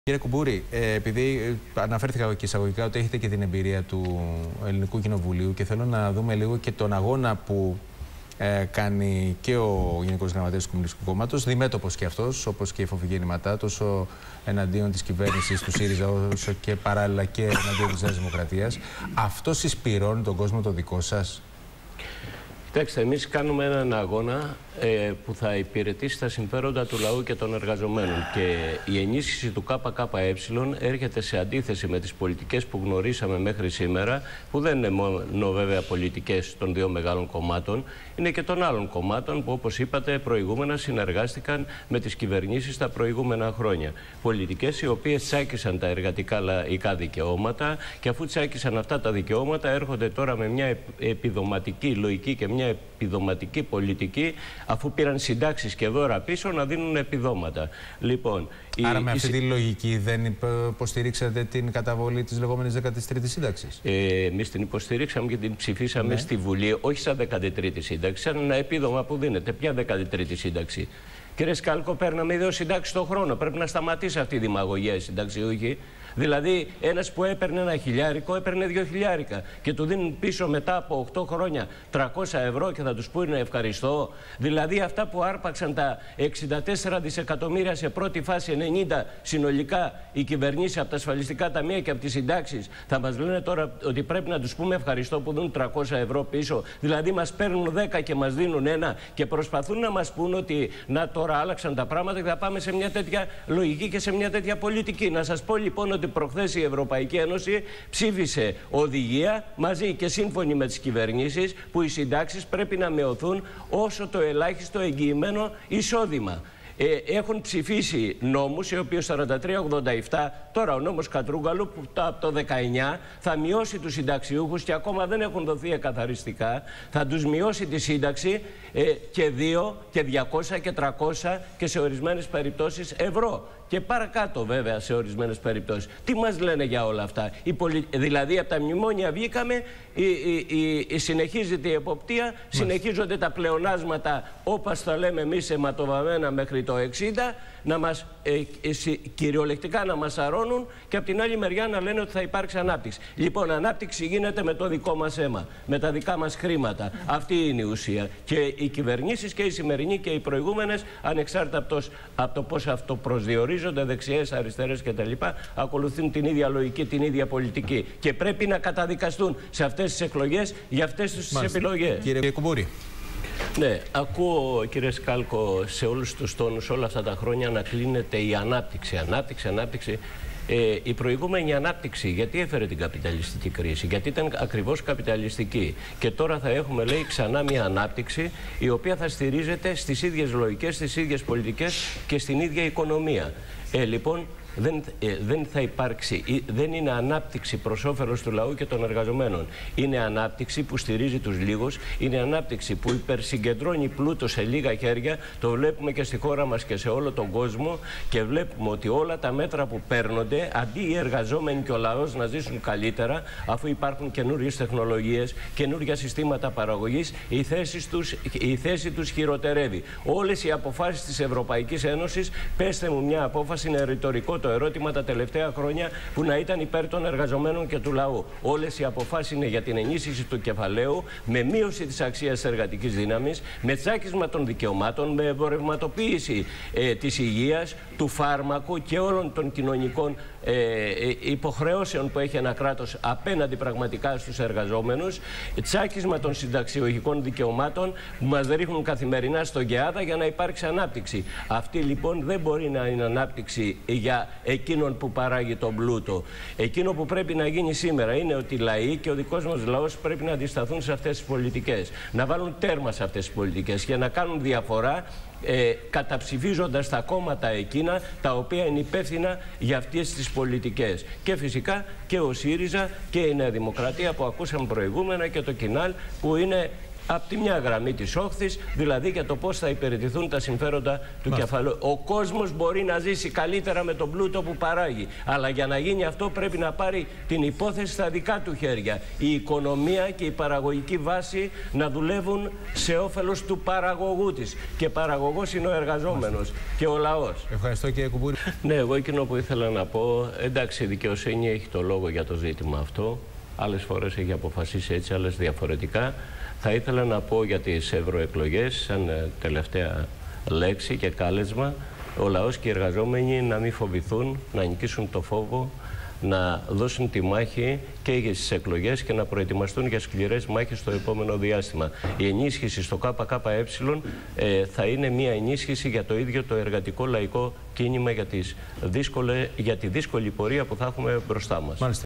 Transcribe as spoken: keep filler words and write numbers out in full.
Κύριε Κουμπούρη, επειδή αναφέρθηκα και εισαγωγικά ότι έχετε και την εμπειρία του Ελληνικού Κοινοβουλίου και θέλω να δούμε λίγο και τον αγώνα που ε, κάνει και ο Γενικός Γραμματέας του Κομμουνιστικού Κόμματος, διμέτωπος και αυτός, όπως και η φοβικένηματά, τόσο εναντίον της κυβέρνησης του ΣΥΡΙΖΑ, όσο και παράλληλα και εναντίον της Νέας Δημοκρατίας. Αυτό συσπηρώνει τον κόσμο το δικό σας? Κοιτάξτε, εμείς κάνουμε έναν αγώνα ε, που θα υπηρετήσει τα συμφέροντα του λαού και των εργαζομένων. Και η ενίσχυση του ΚΚΕ έρχεται σε αντίθεση με τις πολιτικές που γνωρίσαμε μέχρι σήμερα, που δεν είναι μόνο βέβαια πολιτικές των δύο μεγάλων κομμάτων, είναι και των άλλων κομμάτων που, όπως είπατε, προηγούμενα συνεργάστηκαν με τις κυβερνήσεις τα προηγούμενα χρόνια. Πολιτικές οι οποίες τσάκισαν τα εργατικά λαϊκά δικαιώματα και αφού τσάκισαν αυτά τα δικαιώματα έρχονται τώρα με μια επιδοματική λογική και μια μια επιδοματική πολιτική, αφού πήραν συντάξεις και δώρα πίσω, να δίνουν επιδόματα. Λοιπόν, Άρα η, με αυτή η... τη λογική δεν υποστηρίξατε την καταβολή της λεγόμενης δέκατης τρίτης σύνταξης? Ε, εμείς την υποστηρίξαμε και την ψηφίσαμε ναι. στη Βουλή, όχι σαν δέκατη τρίτη σύνταξη, σαν ένα επίδομα που δίνεται. Ποια δέκατη τρίτη σύνταξη? Κύριε Σκάλκο, παίρναμε δύο συντάξεις το χρόνο. Πρέπει να σταματήσει αυτή η δημαγωγία, οι συνταξιούχοι. Δηλαδή, ένας που έπαιρνε ένα χιλιάρικο έπαιρνε δύο χιλιάρικα και του δίνουν πίσω μετά από οκτώ χρόνια τριακόσια ευρώ και θα τους πούνε ευχαριστώ. Δηλαδή, αυτά που άρπαξαν τα εξήντα τέσσερα δισεκατομμύρια σε πρώτη φάση, ενενήντα συνολικά οι κυβερνήσεις από τα ασφαλιστικά ταμεία και από τις συντάξεις, θα μας λένε τώρα ότι πρέπει να τους πούμε ευχαριστώ που δίνουν τριακόσια ευρώ πίσω. Δηλαδή, μας παίρνουν δέκα και μας δίνουν ένα και προσπαθούν να μας πούν ότι να τώρα άλλαξαν τα πράγματα και θα πάμε σε μια τέτοια λογική και σε μια τέτοια πολιτική. Να σας πω λοιπόν ότι προχθές η Ευρωπαϊκή Ένωση ψήφισε οδηγία μαζί και σύμφωνη με τις κυβερνήσεις που οι συντάξεις πρέπει να μειωθούν όσο το ελάχιστο εγγυημένο εισόδημα. Ε, έχουν ψηφίσει νόμους, οι οποίοι σαράντα τρία ογδόντα επτά, τώρα ο νόμος Κατρούγκαλου που από το δεκαεννιά θα μειώσει τους συνταξιούχους και ακόμα δεν έχουν δοθεί εκαθαριστικά, θα τους μειώσει τη σύνταξη ε, και δύο και διακόσια και τριακόσια και σε ορισμένες περιπτώσεις ευρώ. Και παρακάτω βέβαια σε ορισμένες περιπτώσεις. Τι μας λένε για όλα αυτά? Η πολι... Δηλαδή από τα μνημόνια βγήκαμε, η, η, η, η συνεχίζεται η εποπτεία, Μάλιστα. συνεχίζονται τα πλεονάσματα όπως τα λέμε εμείς αιματοβαμμένα μέχρι το εξήντα, να μας, ε, ε, κυριολεκτικά να μας αρώνουν και από την άλλη μεριά να λένε ότι θα υπάρξει ανάπτυξη. Λοιπόν, ανάπτυξη γίνεται με το δικό μας αίμα, με τα δικά μας χρήματα. Αυτή είναι η ουσία. Και οι κυβερνήσεις και οι σημερινοί και οι προηγούμενες, ανεξάρτητα από το, από το πώς αυτό προσδιορίζονται, δεξιές, αριστερές κτλ., ακολουθούν την ίδια λογική, την ίδια πολιτική. Και πρέπει να καταδικαστούν σε αυτές τις εκλογές για αυτές τις επιλογές. Κύριε Κουμπούρη. Ναι, ακούω κύριε Σκάλκο σε όλους τους τόνους όλα αυτά τα χρόνια να κλείνεται η ανάπτυξη, ανάπτυξη, ανάπτυξη. Ε, η προηγούμενη ανάπτυξη γιατί έφερε την καπιταλιστική κρίση? Γιατί ήταν ακριβώς καπιταλιστική. Και τώρα θα έχουμε, λέει, ξανά μια ανάπτυξη η οποία θα στηρίζεται στις ίδιες λογικές, στις ίδιες πολιτικές και στην ίδια οικονομία. Ε, λοιπόν, Δεν, ε, δεν θα υπάρξει, δεν είναι ανάπτυξη προς όφελος του λαού και των εργαζομένων. Είναι ανάπτυξη που στηρίζει τους λίγους, είναι ανάπτυξη που υπερσυγκεντρώνει πλούτο σε λίγα χέρια. Το βλέπουμε και στη χώρα μας και σε όλο τον κόσμο και βλέπουμε ότι όλα τα μέτρα που παίρνονται, αντί οι εργαζόμενοι και ο λαός να ζήσουν καλύτερα, αφού υπάρχουν καινούριες τεχνολογίες, καινούργια συστήματα παραγωγής, η θέση τους, η θέση τους χειροτερεύει. Όλες οι αποφάσεις της Ευρωπαϊκής Ένωσης, πέστε μου μια απόφαση, είναι ρητορικό το ερώτημα τα τελευταία χρόνια, που να ήταν υπέρ των εργαζομένων και του λαού. Όλες οι αποφάσεις είναι για την ενίσχυση του κεφαλαίου, με μείωση της αξίας της εργατικής δύναμης, με τσάκισμα των δικαιωμάτων, με εμπορευματοποίηση ε, της υγείας, του φάρμακου και όλων των κοινωνικών ε, ε, υποχρεώσεων που έχει ένα κράτος απέναντι πραγματικά στους εργαζόμενους, τσάκισμα των συνταξιολογικών δικαιωμάτων που μας ρίχνουν καθημερινά στον ΚΕΑΔΑ για να υπάρξει ανάπτυξη. Αυτή λοιπόν δεν μπορεί να είναι ανάπτυξη για εκείνον που παράγει τον πλούτο. Εκείνο που πρέπει να γίνει σήμερα είναι ότι οι λαοί και ο δικός μας λαός πρέπει να αντισταθούν σε αυτές τις πολιτικές. Να βάλουν τέρμα σε αυτές τις πολιτικές και να κάνουν διαφορά, ε, καταψηφίζοντας τα κόμματα εκείνα τα οποία είναι υπεύθυνα για αυτές τις πολιτικές. Και φυσικά και ο ΣΥΡΙΖΑ και η Νέα Δημοκρατία που ακούσαμε προηγούμενα και το Κινάλ που είναι από τη μια γραμμή της όχθης, δηλαδή για το πώς θα υπηρετηθούν τα συμφέροντα του κεφαλαίου. Ο κόσμος μπορεί να ζήσει καλύτερα με τον πλούτο που παράγει, αλλά για να γίνει αυτό πρέπει να πάρει την υπόθεση στα δικά του χέρια. Η οικονομία και η παραγωγική βάση να δουλεύουν σε όφελος του παραγωγού της. Και παραγωγός είναι ο εργαζόμενος και ο λαός. Ευχαριστώ, κύριε Κουμπούρη. Ναι, εγώ εκείνο που ήθελα να πω, εντάξει, η δικαιοσύνη έχει το λόγο για το ζήτημα αυτό. Άλλες φορές έχει αποφασίσει έτσι, άλλες διαφορετικά. Θα ήθελα να πω για τις ευρωεκλογές, σαν τελευταία λέξη και κάλεσμα, ο λαός και οι εργαζόμενοι να μην φοβηθούν, να νικήσουν το φόβο, να δώσουν τη μάχη και για τις εκλογές και να προετοιμαστούν για σκληρές μάχες στο επόμενο διάστημα. Η ενίσχυση στο ΚΚΕ ε, θα είναι μια ενίσχυση για το ίδιο το εργατικό λαϊκό κίνημα για, τις δύσκολες, για τη δύσκολη πορεία που θα έχουμε μπροστά μας. Μάλιστα.